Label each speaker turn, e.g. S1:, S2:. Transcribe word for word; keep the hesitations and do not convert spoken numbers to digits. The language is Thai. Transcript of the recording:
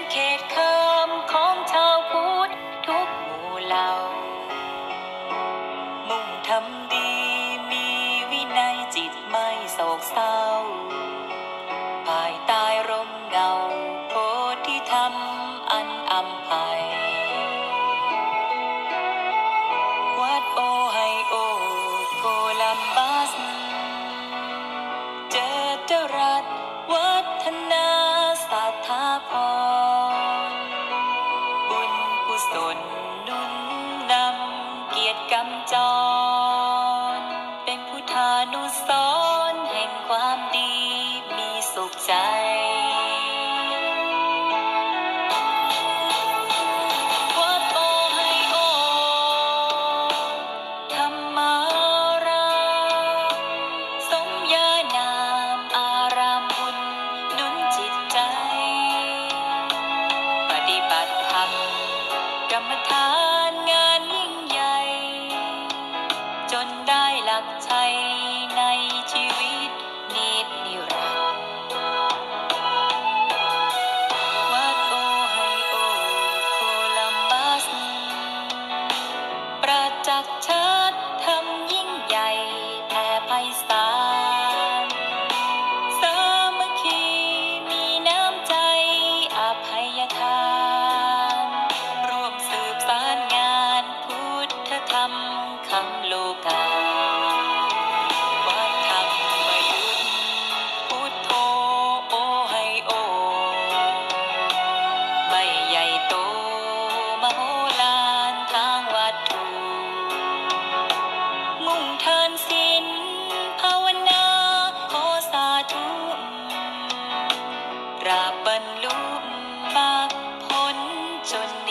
S1: เขตเคิมของชาวพุทธทุกหมู่เหล่ามุ่งทำดีมีวินัยจิตไม่โศกเศร้าภายใต้ร่มเงาโพธิธรรมอันอำไพวัดโอไฮโอโคลัมบัสเจเจรัสวัฒนาสัทธาพรบุญกุศลนุนนำเกียรติกำจรเป็นพุทธานุสรณ์แห่งความดีมีสุขใจวัดโอไฮโอธรรมารามสมญานามอารามบุญหนุนจิตใจปฏิบัติธรรมกรรมฐานงานยิ่งใหญ่จนได้หลักชัยในชีวิตนิจนิรันดร์วัดโอไฮโอโคลัมบัสประจักษ์ชัดธรรมยิ่งใหญ่แผ่ไพศาลสามัคคีมีน้ำใจอภัยทานร่วมสืบสารงานพุทธธรรมคำโลกาวัดธรรมยุทธพุทโธโอไฮโอไม่ใหญ่โตมโหฬารทางวัตถุมุ่งทานศีลภาวนาขอสาธุราบบรรลุมรรคผลจน